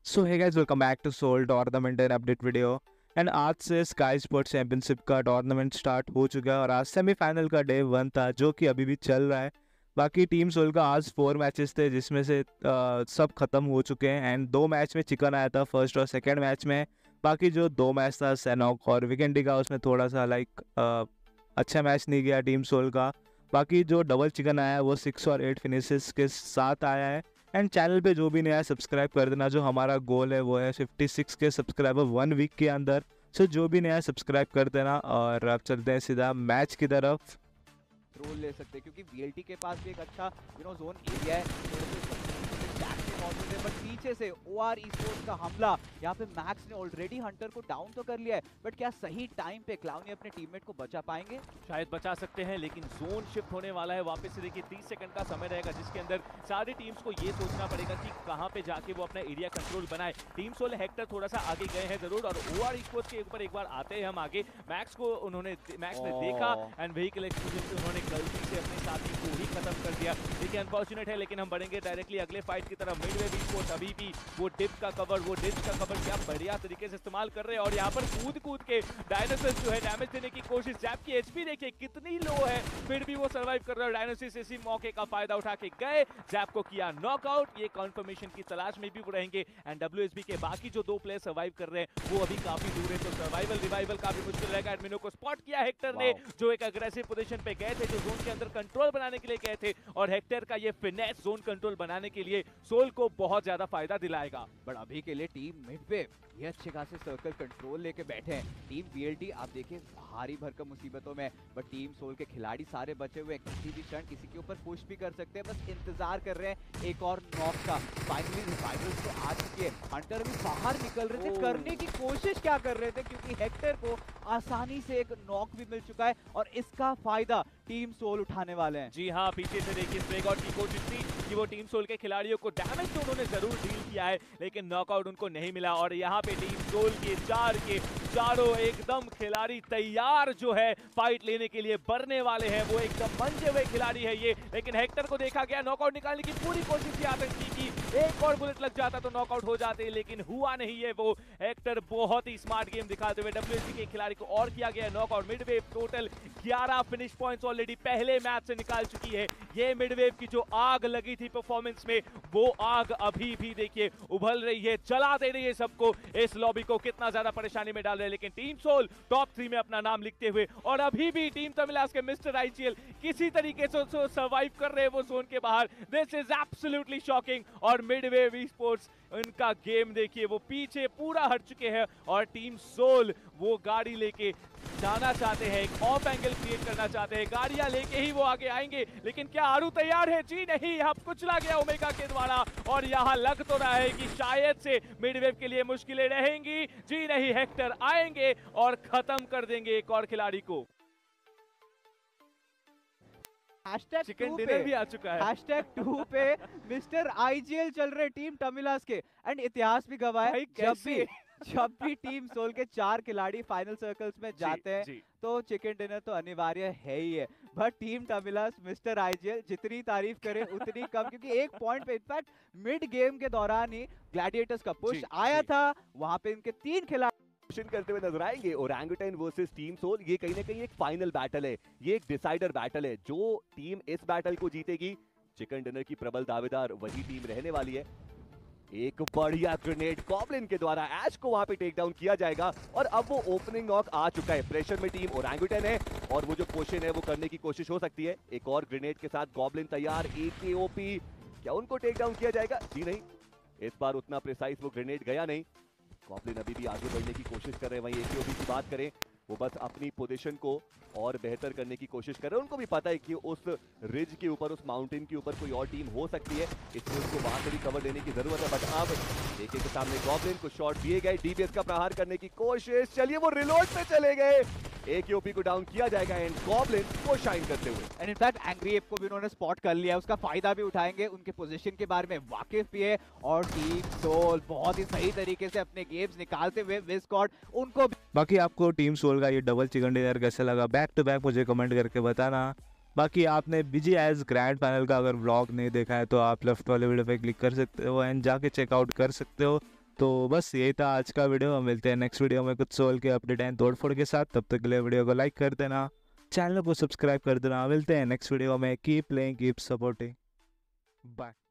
So hey guys, welcome back to Soul tournament and update video. And आज से Sky Sports championship का tournament start हो चुका है और आज सेमीफाइनल का डे 1 था जो कि अभी भी चल रहा है। बाकी टीम सोल का आज 4 मैचेस थे जिसमें से सब खत्म हो चुके हैं एंड 2 मैच में चिकन आया था फर्स्ट और सेकंड मैच में। बाकी जो 2 मैच था सैनॉक और वीकेंडी का, उसमें थोड़ा सा अच्छा मैच नहीं गया टीम सोल का। बाकी जो डबल चिकन आया है वो 6 और 8 फिनिशेस के साथ आया है। एंड चैनल पे जो भी नया सब्सक्राइब कर देना, जो हमारा गोल है वो है 56 के सब्सक्राइबर 1 वीक के अंदर। सो जो भी नया सब्सक्राइब कर देना और अब चलते हैं सीधा मैच की तरफ। रोल ले सकते हैं क्योंकि वीएलटी के पास भी एक अच्छा जोन एरिया है, थोड़े से मौजूद है, बट पीछे से ओआर स्पोर्ट्स का हमला। यहाँ पे मैक्स ने ऑलरेडी हंटर को डाउन तो कर लिया है, बट क्या सही टाइम पे क्लाउनी अपने टीममेट को बचा पाएंगे? शायद बचा सकते हैं, लेकिन जोन शिफ्ट होने वाला है वापस से। देखिए 30 सेकंड का समय रहेगा जिसके अंदर सारी टीम्स को ये सोचना पड़ेगा कि कहां पे जाके वो अपना एरिया कंट्रोल बनाए। टीम सोल हेक्टर थोड़ा सा आगे गए हैं जरूर, और ओआर स्पोर्ट्स के ऊपर एक बार आते हैं हम आगे। मैक्स ने देखा एंड व्हीकल एक्सप्लोजन उन्होंने गलती से अपने साथी को ही खत्म कर दिया। देखिए अनफॉर्चुनेट है, लेकिन हम बढ़ेंगे डायरेक्टली अगले फाइट की तरफ। मिडवे स्पोर्ट्स अभी भी वो डिप का कवर क्या बढ़िया तरीके से इस्तेमाल कर रहे हैं, और यहाँ पर कूद के डायनासोर जो है डैमेज देने की कोशिश। जैप की एचपी देखिए कितनी लो है, फिर भी वो सर्वाइव कर रहा है। डायनासोर इसी मौके का फायदा उठा के गए, जैप को किया नॉकआउट। ये कंफर्मेशन की तलाश में भी वो रहेंगे। एंड डब्ल्यूएसबी के बाकी जो 2 प्लेयर सर्वाइव कर रहे हैं वो अभी काफी दूर है, तो सर्वाइवल रिवाइवल काफी मुश्किल रहेगा। एडमिनो को स्पॉट किया हेक्टर ने, जो एक अग्रेसिव पोजीशन पे गए थे, जो जोन के अंदर कंट्रोल बनाने के लिए गए थे, और हेक्टर का ये फिनेस जोन कंट्रोल बनाने के लिए सोल को बहुत ज्यादा फायदा दिलाएगा। बट अभी के लिए टीम मिडवे ये अच्छे खासे सर्कल कंट्रोल लेके बैठे हैं। टीम वीएलटी आप देखिए भारी भरकम मुसीबतों में, बट टीम सोल के खिलाड़ी सारे बचे हुए हैं। किसी भी क्षण किसी के ऊपर पुश भी कर सकते हैं, बस इंतजार कर रहे हैं एक और नॉक का। फाइनली रिवाइवल्स तो आ चुकी है। हंटर भी बाहर निकल रहे थे, करने की कोशिश क्या कर रहे थे, क्योंकि हेक्टर को आसानी से एक नॉक भी मिल चुका है और इसका फायदा टीम सोल उठाने वाले हैं। जी हाँ, पीछे से देखिए स्ट्रेगआउट की कोशिश थी कि वो टीम सोल के खिलाड़ियों को डैमेज तो उन्होंने जरूर डील किया है, लेकिन नॉकआउट उनको नहीं मिला। और यहाँ पे टीम सोल के चारों एकदम खिलाड़ी तैयार जो है फाइट लेने के लिए बढ़ने वाले हैं। वो एकदम मंजे हुए खिलाड़ी है ये, लेकिन हेक्टर को देखा गया। नॉकआउट निकालने की पूरी कोशिश की आतंकी की, एक और बुलेट लग जाता तो नॉकआउट हो जाते, लेकिन हुआ नहीं है। वो हेक्टर बहुत ही स्मार्ट गेम दिखाते हुए डब्ल्यूएसबी के खिलाड़ी को और किया गया knockout. Midwave total 11 finish points already पहले मैच से निकाल चुकी है। ये मिडवेव की जो आग लगी थी परफॉर्मेंस में, वो आग अभी भी देखिए उभल रही है, जला दे रही है सबको। इस लॉबी को कितना ज्यादा परेशानी में डाल रहे हैं, लेकिन टीम सोल टॉप 3 में अपना नाम लिखते हुए, और अभी भी टीम तमिलास के मिस्टर आईजीएल किसी तरीके से सर्वाइव कर रहे हैं वो जोन के बाहर। This is absolutely shocking. और मिडवेव स्पोर्ट्स उनका गेम देखिए, वो पीछे पूरा हट चुके हैं, और टीम सोल वो गाड़ी लेके जाना चाहते हैं, एक ऑफ एंगल क्रिएट करना चाहते हैं, गाड़ियां लेके ही वो आगे आएंगे। लेकिन क्या आरू तैयार है? जी नहीं, यहाँ कुचला गया ओमेगा के द्वारा, और यहाँ लग तो रहा है कि शायद से मिडवेव के लिए मुश्किलें रहेंगी। जी नहीं, हेक्टर आएंगे और खत्म कर देंगे एक और खिलाड़ी को। चिकन डिनर भी आ चुका है। #2 पे मिस्टर आईजीएल चल रहे टीम तमिलास के, एंड इतिहास भी गवाह है जब भी टीम सोल के 4 खिलाड़ी फाइनल सर्कल्स में जाते हैं तो चिकन डिनर तो अनिवार्य है ही है। But team Tamilas mister IGL जितनी तारीफ करे उतनी कम, क्योंकि एक पॉइंट पे इनफैक्ट मिड गेम के दौरान ही ग्लैडिएटर्स का पुश आया था, वहां पे इनके 3 खिलाड़ी करते हुए नजर आएंगे। ओरंगुटन वर्सेस टीम सोल, ये कहीं ना कहीं एक फाइनल बैटल है, ये एक डिसाइडर बैटल है। जो टीम इस बैटल को जीतेगी, चिकन डिनर की प्रबल दावेदार वही टीम रहने वाली है। एक बढ़िया ग्रेनेड गॉब्लिन के द्वारा ऐश को वहां पे टेक डाउन किया जाएगा, और अब वो ओपनिंग नॉक आ चुका है। प्रेशर में टीम ओरंगुटन है, और वो जो क्वेश्चन है वो करने की कोशिश हो सकती है। एक और ग्रेनेड के साथ गॉब्लिन तैयार, एकेओपी, क्या उनको टेक डाउन किया जाएगा? जी नहीं, इस बार उतना प्रिसाइज वो ग्रेनेड गया नहीं। गॉब्लिन अभी भी आगे बढ़ने की कोशिश कर रहे हैं। वहीं एकेओपी की बात करें, वो बस अपनी पोजीशन को और बेहतर करने की कोशिश कर रहे हैं। उनको भी पता है कि उस रिज के ऊपर, उस माउंटेन के ऊपर कोई और टीम हो सकती है, इसलिए उनको वहां से भी कवर देने की जरूरत है। बट अब एके के सामने गॉब्लिन को शॉट दिए गए, डीबीएस का प्रहार करने की कोशिश, चलिए वो रिलोड पे चले गए, एकेओपी को डाउन किया जाएगा एंड गॉब्लिन को शाइन करते हुए। एंड इनफैक्ट एंग्री एप को भी उन्होंने स्पॉट कर लिया, उसका फायदा भी उठाएंगे, उनके पोजीशन के बारे में वाकिफ भी है। और टीम सोल बहुत ही सही तरीके से अपने गेम्स निकालते हुए विस्कॉट उनको। बाकी आपको टीम सोल का ये डबल चिकन डिनर कैसे लगा, बैक टू बैक मुझे कमेंट करके बताना। बाकी आपने BGIS ग्रैंड फाइनल का अगर व्लॉग नहीं देखा है तो आप लेफ्ट वाले वीडियो पे क्लिक कर सकते हो एंड जाके चेकआउट कर सकते हो। तो बस यही था आज का वीडियो। हम मिलते हैं नेक्स्ट वीडियो में कुछ सोल के अपडेट एंड तोड़फोड़ के साथ। तब तक के लिए वीडियो को लाइक कर देना, चैनल को सब्सक्राइब कर देना। मिलते हैं नेक्स्ट वीडियो में। Keep playing, keep supporting, bye.